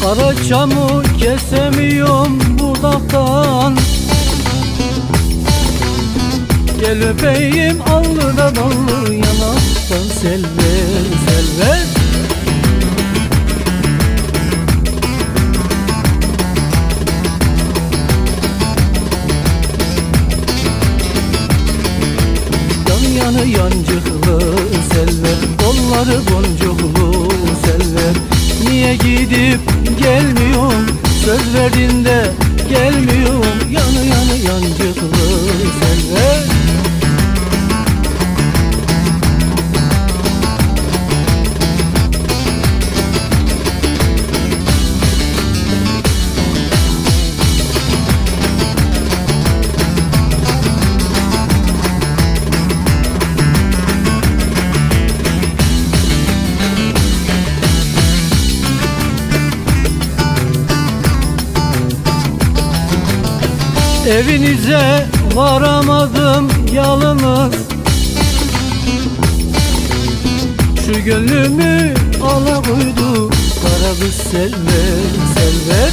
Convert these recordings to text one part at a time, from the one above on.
Karaçamı kesemiyorum budaktan. Gel öpeyim alnına ballı yanaktan, selver selver. Yan yanı yancıklı selver, kolları boncuklu selver. Niye gidip gelmiyorsun, söz verdiğinde gelmiyorsun, yanı yanı yancıklı selver. Evinize varamadım yalnız, şu gönlümü alakoydu kara kız selver selver.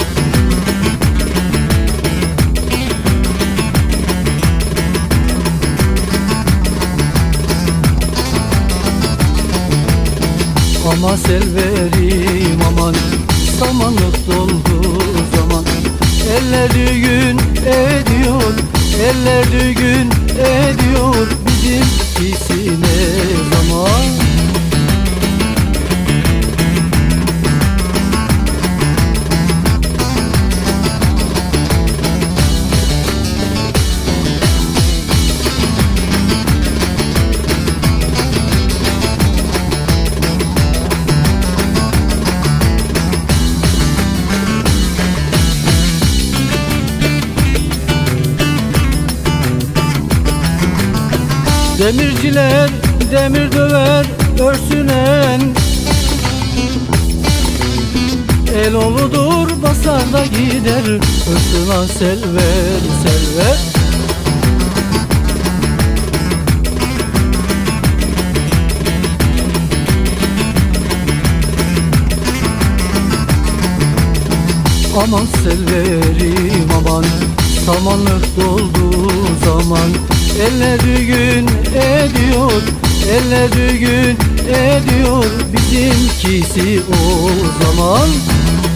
Ama selverim aman, samanlık doldu zaman. Eller düğün ediyor, eller düğün ediyor, bizimkisi ne zaman? Demirciler demir döver örsünen, el oludur basar da gider, örsünen selver selver. Aman selverim aman, samanlık doldu zaman. Eller düğün ediyor, eller düğün ediyor, bizimkisi o zaman.